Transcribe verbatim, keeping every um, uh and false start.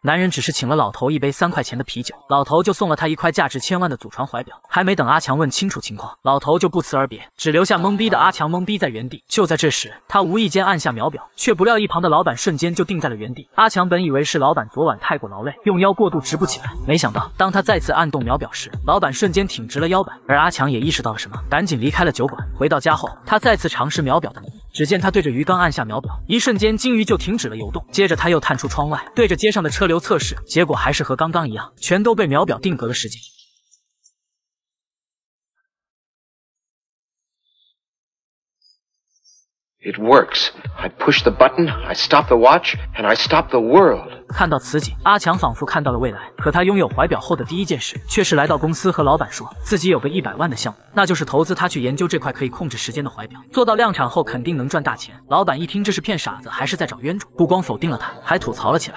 男人只是请了老头一杯三块钱的啤酒，老头就送了他一块价值千万的祖传怀表。还没等阿强问清楚情况，老头就不辞而别，只留下懵逼的阿强懵逼在原地。就在这时，他无意间按下秒表，却不料一旁的老板瞬间就定在了原地。阿强本以为是老板昨晚太过劳累，用腰过度直不起来，没想到当他再次按动秒表时，老板瞬间挺直了腰板，而阿强也意识到了什么，赶紧离开了酒馆。回到家后，他再次尝试秒表的能力，只见他对着鱼缸按下秒表，一瞬间鲸鱼就停止了游动。接着他又探出窗外，对着街上的车流测试，结果还是和刚刚一样，全都被秒表定格了时间。 It works. I push the button, I stop the watch, and I stop the world. 看到此景，阿强仿佛看到了未来。可他拥有怀表后的第一件事，却是来到公司和老板说自己有个一百万的项目，那就是投资他去研究这块可以控制时间的怀表，做到量产后肯定能赚大钱。老板一听这是骗傻子还是在找冤种，不光否定了他，还吐槽了起来。